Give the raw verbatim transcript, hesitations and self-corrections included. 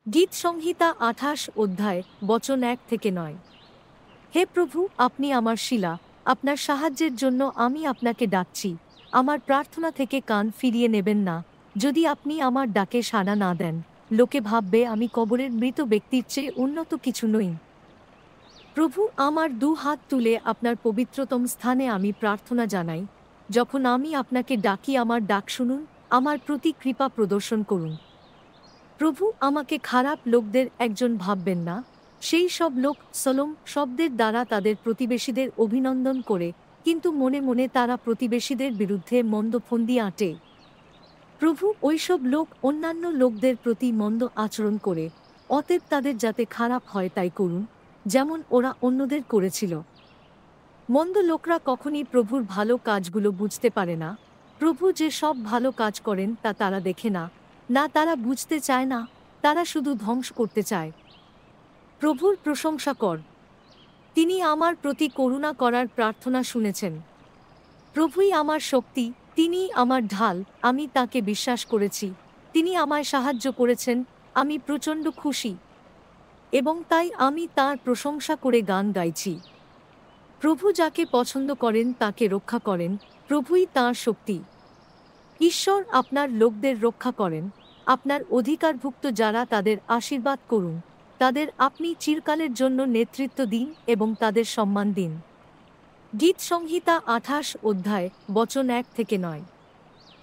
গীত সংহিতা আঠাশ অধ্যায় বচন এক থেকে নয়। হে প্রভু, আপনি আমার শিলা, আপনার সাহায্যের জন্য আমি আপনাকে ডাকছি। আমার প্রার্থনা থেকে কান ফিরিয়ে নেবেন না। যদি আপনি আমার ডাকে সাড়া না দেন, লোকে ভাববে আমি কবরের মৃত ব্যক্তির চেয়ে উন্নত কিছু নই। প্রভু, আমার দু হাত তুলে আপনার পবিত্রতম স্থানে আমি প্রার্থনা জানাই। যখন আমি আপনাকে ডাকি, আমার ডাক শুনুন, আমার প্রতি কৃপা প্রদর্শন করুন। প্রভু, আমাকে খারাপ লোকদের একজন ভাববেন না। সেই সব লোক সলোম শব্দের দ্বারা তাদের প্রতিবেশীদের অভিনন্দন করে, কিন্তু মনে মনে তারা প্রতিবেশীদের বিরুদ্ধে মন্দ ফন্দি আঁটে। প্রভু, ওইসব লোক অন্যান্য লোকদের প্রতি মন্দ আচরণ করে, অতএব তাদের যাতে খারাপ হয় তাই করুন, যেমন ওরা অন্যদের করেছিল। মন্দ লোকরা কখনই প্রভুর ভালো কাজগুলো বুঝতে পারে না। প্রভু যে সব ভালো কাজ করেন তা তারা দেখে না, না তারা বুঝতে চায় না, তারা শুধু ধ্বংস করতে চায়। প্রভুর প্রশংসা কর। তিনি আমার প্রতি করুণা করার প্রার্থনা শুনেছেন। প্রভুই আমার শক্তি, তিনিই আমার ঢাল, আমি তাকে বিশ্বাস করেছি। তিনি আমায় সাহায্য করেছেন, আমি প্রচণ্ড খুশি, এবং তাই আমি তাঁর প্রশংসা করে গান গাইছি। প্রভু যাকে পছন্দ করেন তাকে রক্ষা করেন, প্রভুই তাঁর শক্তি। ঈশ্বর আপনার লোকদের রক্ষা করেন, আপনার অধিকারভুক্ত যারা তাদের আশীর্বাদ করুন। তাদের আপনি চিরকালের জন্য নেতৃত্ব দিন এবং তাদের সম্মান দিন। গীত সংহিতা আঠাশ অধ্যায় বচন এক থেকে নয়।